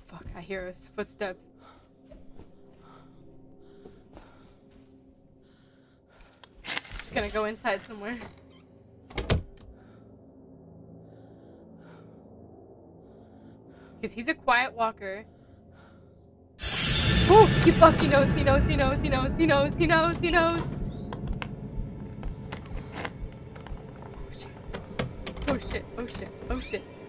Fuck, I hear his footsteps. Just gonna go inside somewhere. Because he's a quiet walker. Oh, he fucking knows, he knows, he knows, he knows, he knows, he knows, he knows. Oh shit, oh shit, oh shit, oh shit.